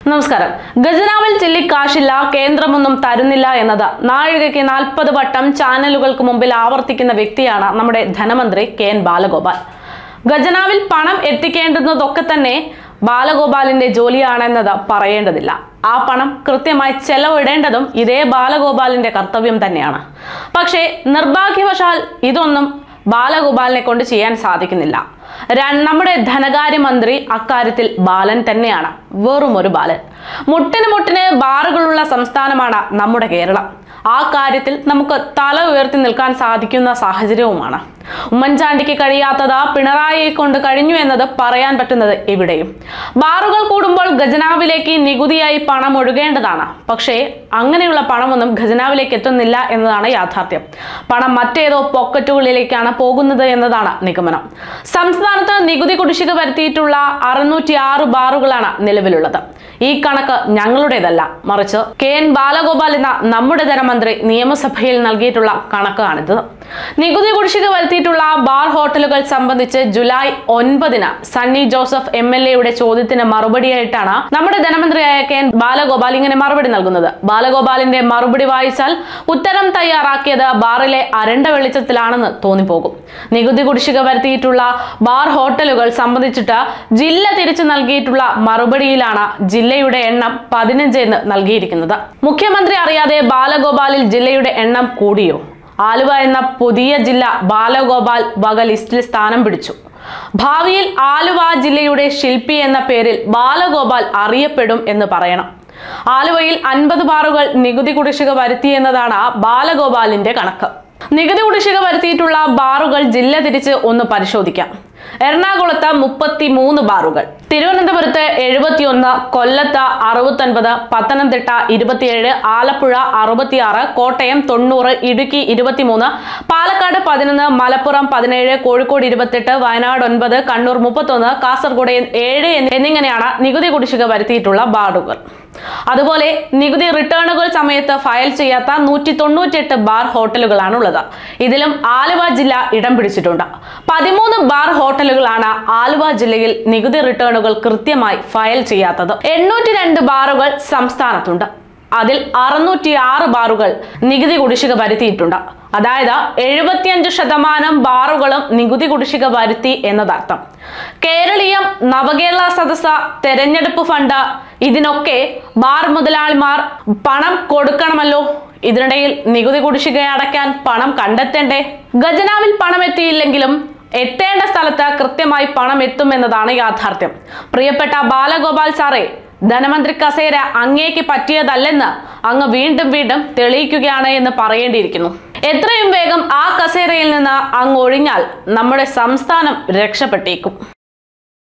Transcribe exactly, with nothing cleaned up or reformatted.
നമസ്കാരം. ഖജനാവിൽ ചില്ലിക്കാശില്ല, കേന്ദ്രമൊന്നും തരുന്നില്ല എന്നത് നാഴികയ്ക്ക് നാൽപ്പത് വട്ടം ചാനലുകൾക്ക് മുമ്പിൽ ആവർത്തിക്കുന്ന വ്യക്തിയാണ് നമ്മുടെ ധനമന്ത്രി കെ എൻ ബാലഗോപാൽ. ഖജനാവിൽ പണം എത്തിക്കേണ്ടുന്നതൊക്കെ തന്നെ ബാലഗോപാലിന്റെ ജോലിയാണെന്നത് പറയേണ്ടതില്ല. ആ പണം കൃത്യമായി ചെലവിടേണ്ടതും ഇതേ ബാലഗോപാലിന്റെ കർത്തവ്യം തന്നെയാണ്. പക്ഷേ നിർഭാഗ്യവശാൽ ഇതൊന്നും ബാലഗോപാലിനെ കൊണ്ട് ചെയ്യാൻ സാധിക്കുന്നില്ല. നമ്മുടെ ധനകാര്യമന്ത്രി അക്കാര്യത്തിൽ ബാലൻ തന്നെയാണ്, വെറും ഒരു ബാലൻ. മുട്ടിന് മുട്ടിന് ബാറുകളുള്ള സംസ്ഥാനമാണ് നമ്മുടെ കേരളം. ആ കാര്യത്തിൽ നമുക്ക് തല ഉയർത്തി നിൽക്കാൻ സാധിക്കുന്ന സാഹചര്യവുമാണ്. ഉമ്മൻചാണ്ടിക്ക് കഴിയാത്തത് പിണറായിയെ കൊണ്ട് കഴിഞ്ഞു എന്നത് പറയാൻ പറ്റുന്നത് എവിടെയും. ബാറുകൾ കൂടുമ്പോൾ ഖജനാവിലേക്ക് നികുതിയായി പണം ഒഴുകേണ്ടതാണ്. പക്ഷേ അങ്ങനെയുള്ള പണമൊന്നും ഖജനാവിലേക്ക് എത്തുന്നില്ല എന്നതാണ് യാഥാർത്ഥ്യം. പണം മറ്റേതോ പോക്കറ്റുകളിലേക്കാണ് പോകുന്നത് എന്നതാണ് നിഗമനം. സംസ്ഥാനത്ത് നികുതി കുടിശ്ശിക വരുത്തിയിട്ടുള്ള അറുന്നൂറ്റി ആറ് ബാറുകളാണ് നിലവിലുള്ളത്. ഈ കണക്ക് ഞങ്ങളുടേതല്ല, മറിച്ച് കെ എൻ ബാലഗോപാൽ എന്ന നമ്മുടെ ധനമന്ത്രി നിയമസഭയിൽ നൽകിയിട്ടുള്ള കണക്കാണിത്. നികുതി കുടിശ്ശിക വരുത്തിയിട്ടുള്ള ബാർ ഹോട്ടലുകൾ സംബന്ധിച്ച് ജൂലൈ ഒൻപതിന് സണ്ണി ജോസഫ് എം എൽ എയുടെ ചോദ്യത്തിന് മറുപടിയായിട്ടാണ് നമ്മുടെ ധനമന്ത്രിയായ കെ എൻ ബാലഗോപാൽ ഇങ്ങനെ മറുപടി നൽകുന്നത്. ബാലഗോപാലിന്റെ മറുപടി വായിച്ചാൽ ഉത്തരം തയ്യാറാക്കിയത് ബാറിലെ അരണ്ട വെളിച്ചത്തിലാണെന്ന് തോന്നിപ്പോകും. നികുതി കുടിശ്ശിക വരുത്തിയിട്ടുള്ള ബാർ ഹോട്ടലുകൾ സംബന്ധിച്ചിട്ട് ജില്ല തിരിച്ചു നൽകിയിട്ടുള്ള മറുപടിയിലാണ് ജില്ലയുടെ എണ്ണം പതിനഞ്ച് എന്ന് നൽകിയിരിക്കുന്നത്. മുഖ്യമന്ത്രി അറിയാതെ ബാലഗോപാലിൽ ജില്ലയുടെ എണ്ണം കൂടിയോ? ആലുവ എന്ന പുതിയ ജില്ല ബാലഗോപാൽ വക ലിസ്റ്റിൽ സ്ഥാനം പിടിച്ചു. ഭാവിയിൽ ആലുവ ജില്ലയുടെ ശില്പി എന്ന പേരിൽ ബാലഗോപാൽ അറിയപ്പെടും എന്ന് പറയണം. ആലുവയിൽ അൻപത് ബാറുകൾ നികുതി കുടിശ്ശിക വരുത്തി എന്നതാണ് ബാലഗോപാലിന്റെ കണക്ക്. നികുതി കുടിശ്ശിക വരുത്തിയിട്ടുള്ള ബാറുകൾ ജില്ല തിരിച്ച് ഒന്ന് പരിശോധിക്കാം. എറണാകുളത്ത് മുപ്പത്തി മൂന്ന് ബാറുകൾ, തിരുവനന്തപുരത്ത് എഴുപത്തിയൊന്ന്, കൊല്ലത്ത് അറുപത്തൊൻപത്, പത്തനംതിട്ട ഇരുപത്തിയേഴ്, ആലപ്പുഴ അറുപത്തിയാറ്, കോട്ടയം തൊണ്ണൂറ്, ഇടുക്കി ഇരുപത്തിമൂന്ന്, പാലക്കാട് പതിനൊന്ന്, മലപ്പുറം പതിനേഴ്, കോഴിക്കോട് ഇരുപത്തെട്ട്, വയനാട് ഒൻപത്, കണ്ണൂർ മുപ്പത്തൊന്ന്, കാസർഗോഡ് ഏഴ് എന്നിങ്ങനെയാണ് നികുതി കുടിശ്ശിക വരുത്തിയിട്ടുള്ള ബാറുകൾ. അതുപോലെ നികുതി റിട്ടേണുകൾ സമയത്ത് ഫയൽ ചെയ്യാത്ത നൂറ്റി തൊണ്ണൂറ്റിയെട്ട് ബാർ ഹോട്ടലുകളാണ് ഉള്ളത്. ഇതിലും ആലുവ ജില്ല ഇടം പിടിച്ചിട്ടുണ്ട്. പതിമൂന്ന് ബാർ ഹോട്ടലുകളാണ് ആലുവ ജില്ലയിൽ നികുതി റിട്ടേണുകൾ കൃത്യമായി ഫയൽ ചെയ്യാത്തത്. എണ്ണൂറ്റി രണ്ട് ബാറുകൾ സംസ്ഥാനത്തുണ്ട്. അതിൽ അറുന്നൂറ്റി ആറ് ബാറുകൾ നികുതി കുടിശ്ശിക വരുത്തിയിട്ടുണ്ട്. അതായത് എഴുപത്തിയഞ്ച് ശതമാനം ബാറുകളും നികുതി കുടിശ്ശിക വരുത്തി എന്നതർത്ഥം. കേരളീയം, നവകേരള സദസ്സ്, തെരഞ്ഞെടുപ്പ് ഫണ്ട്, ഇതിനൊക്കെ ബാർ മുതലാളിമാർ പണം കൊടുക്കണമല്ലോ. ഇതിനിടയിൽ നികുതി കുടിശ്ശിക അടയ്ക്കാൻ പണം കണ്ടെത്തേണ്ടേ? ഖജനാവിൽ പണം എത്തിയില്ലെങ്കിലും എത്തേണ്ട സ്ഥലത്ത് കൃത്യമായി പണം എത്തുമെന്നതാണ് യാഥാർത്ഥ്യം. പ്രിയപ്പെട്ട ബാലഗോപാൽ സാറേ, ധനമന്ത്രി കസേര അങ്ങേക്ക് പറ്റിയതല്ലെന്ന് അങ്ങ് വീണ്ടും വീണ്ടും തെളിയിക്കുകയാണ് എന്ന് പറയേണ്ടിയിരിക്കുന്നു. എത്രയും വേഗം ആ കസേരയിൽ നിന്ന് അങ്ങ് ഒഴിഞ്ഞാൽ നമ്മുടെ സംസ്ഥാനം രക്ഷപ്പെട്ടേക്കും.